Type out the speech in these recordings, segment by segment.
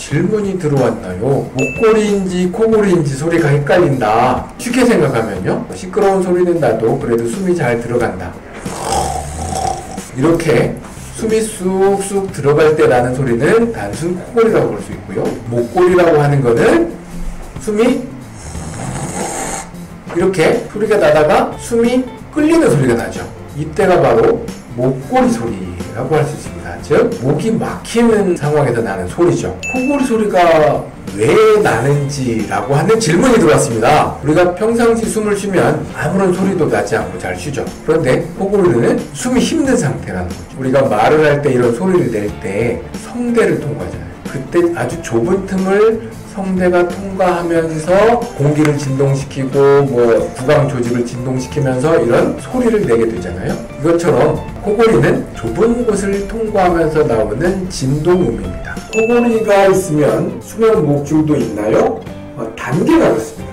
질문이 들어왔나요? 목걸이인지 코골이인지 소리가 헷갈린다. 쉽게 생각하면요, 시끄러운 소리는 나도 그래도 숨이 잘 들어간다. 이렇게 숨이 쑥쑥 들어갈 때 나는 소리는 단순 코골이라고 볼 수 있고요, 목골이라고 하는 거는 숨이 이렇게 소리가 나다가 숨이 끌리는 소리가 나죠. 이때가 바로 목골이 소리라고 할 수 있습니다. 즉, 목이 막히는 상황에서 나는 소리죠. 코골이 소리가 왜 나는지라고 하는 질문이 들어왔습니다. 우리가 평상시 숨을 쉬면 아무런 소리도 나지 않고 잘 쉬죠. 그런데 코골이는 숨이 힘든 상태라는 거죠. 우리가 말을 할 때 이런 소리를 낼 때 성대를 통과하잖아요. 그때 아주 좁은 틈을 성대가 통과하면서 공기를 진동시키고 구강 조직을 진동시키면서 이런 소리를 내게 되잖아요. 이것처럼 코골이는 좁은 곳을 통과하면서 나오는 진동음입니다. 코골이가 있으면 수면 목줄도 있나요? 단계가 그렇습니다.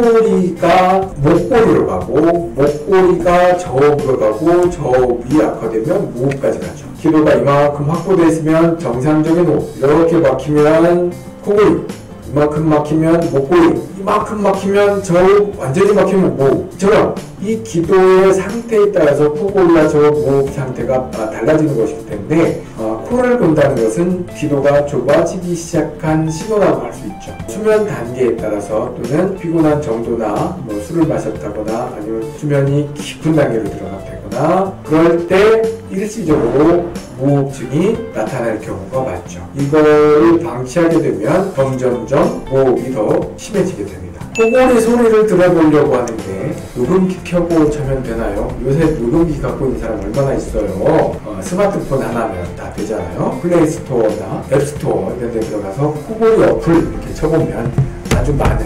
코골이가 목골이로 가고, 목골이가 저음으로 가고, 저음이 악화되면 무호흡까지 가죠. 기도가 이만큼 확보되어 있으면 정상적인 호흡, 이렇게 막히면 코골이, 이만큼 막히면 목골이, 이만큼 막히면 저음, 완전히 막히면 무호흡처럼 이 기도의 상태에 따라서 코골이와 저음, 무호흡 상태가 달라지는 것이기 때문에 코를 본다는 것은 기도가 좁아지기 시작한 신호라고 할 수 있죠. 수면 단계에 따라서 또는 피곤한 정도나 술을 마셨다거나 아니면 수면이 깊은 단계로 들어갔다거나 그럴 때 일시적으로 무호흡증이 나타날 경우가 많죠. 이거를 방치하게 되면 점점점 무호흡이 더 심해지게 됩니다. 코골이 소리를 들어보려고 하는데 녹음기 켜고 자면 되나요? 요새 녹음기 갖고 있는 사람 얼마나 있어요? 스마트폰 하나면 다 되잖아요. 플레이스토어나 앱스토어 이런 데 들어가서 코골이 어플 이렇게 쳐보면 아주 많은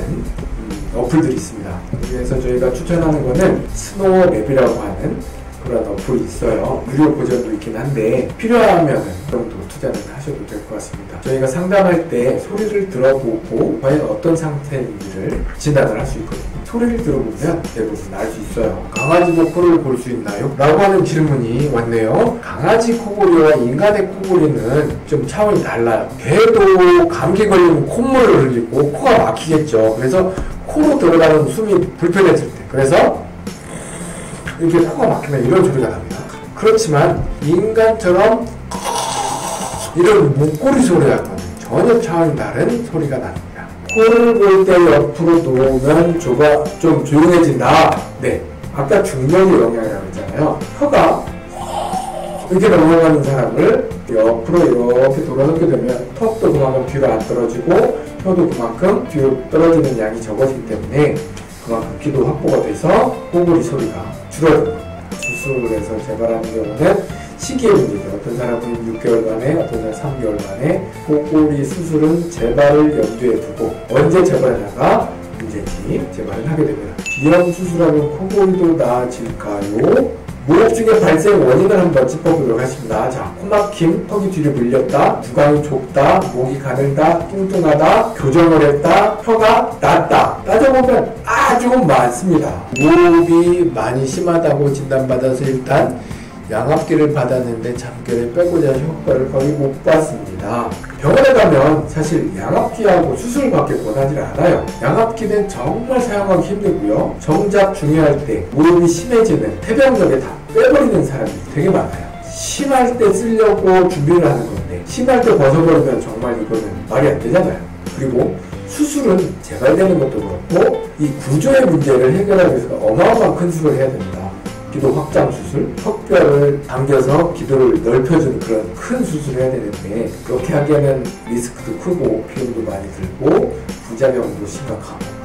어플들이 있습니다. 그래서 저희가 추천하는 거는 스노어랩이라고 하는 그런 어플이 있어요. 무료 버전도 있긴 한데 필요하면 그 정도 투자는 하셔도 될 것 같습니다. 저희가 상담할 때 소리를 들어보고 과연 어떤 상태인지를 진단을 할 수 있거든요. 소리를 들어보면 대부분 알 수 있어요. 강아지도 코를 골 수 있나요? 라고 하는 질문이 왔네요. 강아지 코골이와 인간의 코골이는 좀 차원이 달라요. 개도 감기 걸리면 콧물을 흘리고 코가 막히겠죠. 그래서 코로 들어가는 숨이 불편해질 때, 그래서 이렇게 코가 막히면 이런 소리가 납니다. 그렇지만 인간처럼 이런 목골이 소리하고는 전혀 차원이 다른 소리가 납니다. 코를 골 때 옆으로 놓으면 좀 조용해진다. 네, 아까 중력의 영향이라고 했잖아요. 혀가 이렇게 넘어가는 사람을 옆으로 이렇게 돌아놓게 되면 턱도 그만큼 뒤로 안 떨어지고 혀도 그만큼 뒤로 떨어지는 양이 적어지기 때문에 그만큼 기도 확보가 돼서 코골이 소리가 줄어듭니다. 수술해서 재발하는 경우는 시기의 문제죠. 어떤 사람은 6개월 만에, 어떤 사람은 3개월 만에. 코골이 수술은 재발을 염두에 두고 언제 재발하다가 문제지 재발을 하게 됩니다. 비염 수술하면 코골이도 나아질까요? 무호흡증의 발생 원인을 한번 짚어보도록 하겠습니다. 자, 코막힘, 턱이 뒤로 밀렸다, 구강이 좁다, 목이 가늘다, 뚱뚱하다, 교정을 했다, 혀가 낮다. 따져보면 아주 많습니다. 무호흡이 많이 심하다고 진단받아서 일단 양압기를 받았는데 잠결에 빼고자 효과를 거의 못 봤습니다. 병원에 가면 사실 양압기하고 수술밖에 권하지 않아요. 양압기는 정말 사용하기 힘들고요. 정작 중요할 때 무호흡이 심해지는 태병적에 다 빼버리는 사람이 되게 많아요. 심할 때 쓰려고 준비를 하는 건데 심할 때 벗어버리면 정말 이거는 말이 안 되잖아요. 그리고 수술은 재발되는 것도 그렇고 이 구조의 문제를 해결하기 위해서 어마어마한 큰 수술을 해야 됩니다. 기도 확장 수술, 턱뼈를 당겨서 기도를 넓혀주는 그런 큰 수술을 해야 되는데 그렇게 하기에는 리스크도 크고 비용도 많이 들고 부작용도 심각하고